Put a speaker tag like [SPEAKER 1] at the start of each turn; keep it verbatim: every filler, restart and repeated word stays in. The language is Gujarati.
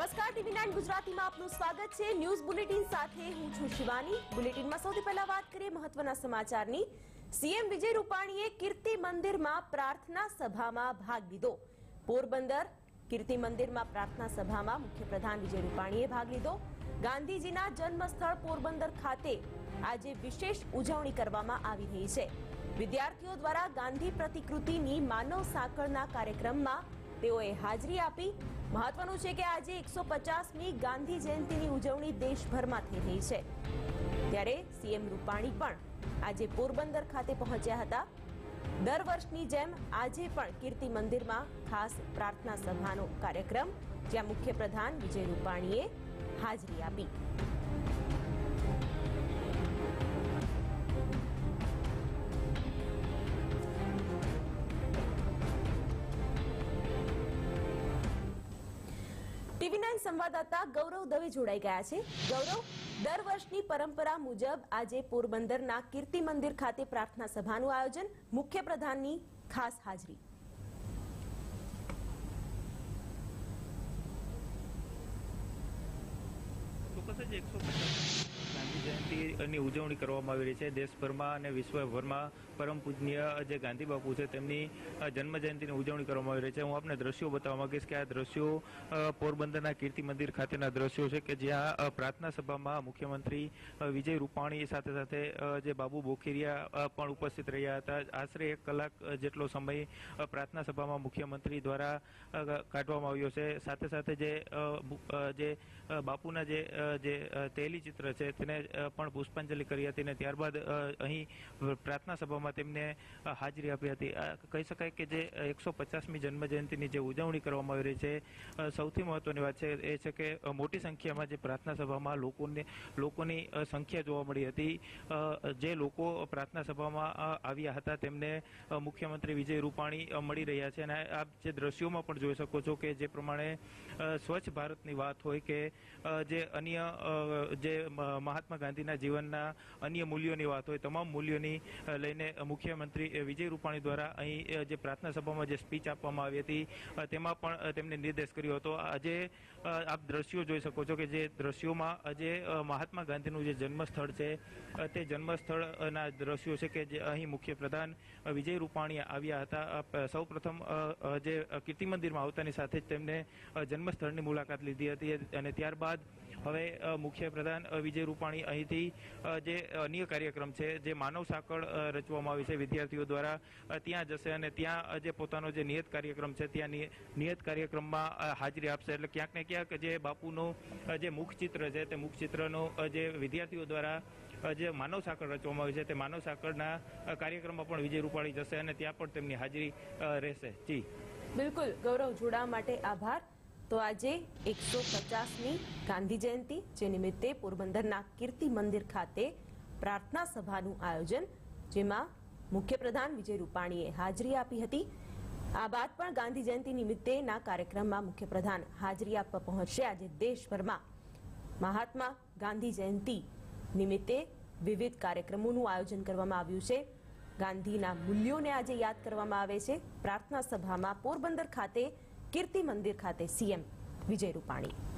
[SPEAKER 1] નમસ્કાર, ટીવી નાઇન ગુજરાતીમાં આપનું સ્વાગત છે। ન્યૂઝ બુલેટિન સાથે હું છું શિવાની। બુલેટિનમાં સૌથી પહેલા વાત કરીએ મહત્વના સમાચારની। સીએમ વિજય રૂપાણીએ કીર્તિ મંદિરમાં પ્રાર્થના સભામાં ભાગ લીધો। પોરબંદર કીર્તિ મંદિરમાં પ્રાર્થના સભામાં મુખ્યપ્રધાન વિજય રૂપાણીએ ભાગ લીધો। ગાંધીજીના જન્મસ્થળ પોરબંદર ખાતે આજે વિશેષ ઉજવણી કરવામાં આવી રહી છે। વિદ્યાર્થીઓ દ્વારા ગાંધી પ્રતિકૃતિની માનવ સાંકળના કાર્યક્રમમાં તેઓએ હાજરી આપી। महत्वનું છે કે આજે એકસો પચાસમી ગાंधी જયંતિની ઉજવણી દેશભરમાં થઈ રહી છે। ત્યારે સીએમ રૂપાણી પણ આજે પોરબંદર ખાતે પહોંચ્યા હતા। દર વર્ષની જેમ આજે પણ કીર્તિ મંદિરમાં ખાસ પ્રાર્થના સભાનો કાર્યક્રમ, જ્યાં મુખ્યપ્રધાન વિજય રૂપાણીએ હાજરી આપી। ટીવી નાઇન સંવાદદાતા ગૌરવ દવે જોડાઈ ગયા છે। ગૌરવ, દર વર્ષની પરંપરા મુજબ આજે પોરબંદરના કીર્તિ મંદિર ખાતે પ્રાર્થના સભાનું આયોજન, મુખ્યપ્રધાનની ખાસ હાજરી।
[SPEAKER 2] ગાંધી જયંતિની ઉજવણી કરવામાં આવી રહી છે દેશભરમાં અને વિશ્વભરમાં। પરમ પૂજનીય જે ગાંધી બાપુ છે તેમની જન્મ જયંતિની ઉજવણી કરવામાં આવી રહી છે। હું આપને દ્રશ્યો બતાવવા માંગીશ કે આ દ્રશ્યો પોરબંદરના કીર્તિ મંદિર ખાતેના દ્રશ્યો છે કે જ્યાં પ્રાર્થના સભામાં મુખ્યમંત્રી વિજય રૂપાણી સાથે સાથે જે બાબુ બોખીરિયા પણ ઉપસ્થિત રહ્યા હતા। આશરે એક કલાક જેટલો સમય પ્રાર્થના સભામાં મુખ્યમંત્રી દ્વારા કાઢવામાં આવ્યો છે। સાથે સાથે જે જે બાપુના જે જે તૈલી ચિત્ર છે તેને પણ પુષ્પાંજલિ કરી હતી અને ત્યારબાદ અહીં પ્રાર્થના સભામાં તેમને હાજરી આપી હતી। કહી શકાય કે જે એકસો પચાસમી જન્મ જયંતિની જે ઉજવણી કરવામાં આવી રહી છે, સૌથી મહત્વની વાત છે એ છે કે મોટી સંખ્યામાં જે પ્રાર્થના સભામાં લોકોને લોકોની સંખ્યા જોવા મળી હતી। જે લોકો પ્રાર્થના સભામાં આવ્યા હતા તેમને મુખ્યમંત્રી વિજય રૂપાણી મળી રહ્યા છે અને આપ જે દ્રશ્યોમાં પણ જોઈ શકો છો કે જે પ્રમાણે સ્વચ્છ ભારતની વાત હોય કે જે અન્ય જે મહાત્મા ગાંધીના જીવનના અન્ય મૂલ્યોની વાત હોય, તમામ મૂલ્યોની લઈને મુખ્યમંત્રી વિજય રૂપાણી દ્વારા અહીં જે પ્રાર્થના સભામાં જે સ્પીચ આપવામાં આવી હતી તેમાં પણ તેમને નિર્દેશ કર્યો હતો। આજે આપ દ્રશ્યો જોઈ શકો છો કે જે દ્રશ્યોમાં આજે મહાત્મા ગાંધીનું જે જન્મસ્થળ છે તે જન્મસ્થળના દ્રશ્યો છે કે જે અહીં મુખ્યપ્રધાન વિજય રૂપાણી આવ્યા હતા। સૌ પ્રથમ જે કીર્તિ મંદિરમાં આવતાની સાથે જ તેમને જન્મસ્થળની મુલાકાત લીધી હતી અને ત્યારબાદ હવે મુખ્યપ્રધાન વિજય રૂપાણી અહીંથી જે અન્ય કાર્યક્રમ છે જે માનવ સાંકળ રચવામાં આવી છે વિદ્યાર્થીઓ દ્વારા ત્યાં જશે અને ત્યાં જે પોતાનો જે નિયત કાર્યક્રમ છે ત્યાં નિયત કાર્યક્રમમાં હાજરી આપશે। એટલે ક્યાંક ને ક્યાંક જે બાપુનું જે મુખચિત્ર છે તે મુખચિત્રનો જે વિદ્યાર્થીઓ દ્વારા જે માનવ સાંકળ રચવામાં આવી છે તે માનવ સાંકળના કાર્યક્રમમાં પણ વિજય રૂપાણી જશે અને ત્યાં પણ તેમની હાજરી રહેશે। જી
[SPEAKER 1] બિલકુલ ગૌરવ, જોડાવા માટે આભાર। તો આજે એકસો પચાસમી ગાંધી જયંતિ, જે નિમિત્તે પોરબંદરના કીર્તિ મંદિર ખાતે પ્રાર્થના સભાનું આયોજન, જેમાં મુખ્યપ્રધાન વિજય રૂપાણીએ હાજરી આપી હતી। આ બાદ પણ ગાંધી જયંતિ નિમિત્તેના કાર્યક્રમમાં મુખ્યપ્રધાન હાજરી આપવા પહોંચશે। આજે દેશભરમાં મહાત્મા ગાંધી જયંતિ નિમિત્તે વિવિધ કાર્યક્રમોનું આયોજન કરવામાં આવ્યું છે। ગાંધીના મૂલ્યોને આજે યાદ કરવામાં આવે છે। પ્રાર્થના સભામાં પોરબંદર ખાતે કીર્તિ મંદિર ખાતે સીએમ વિજય રૂપાણી।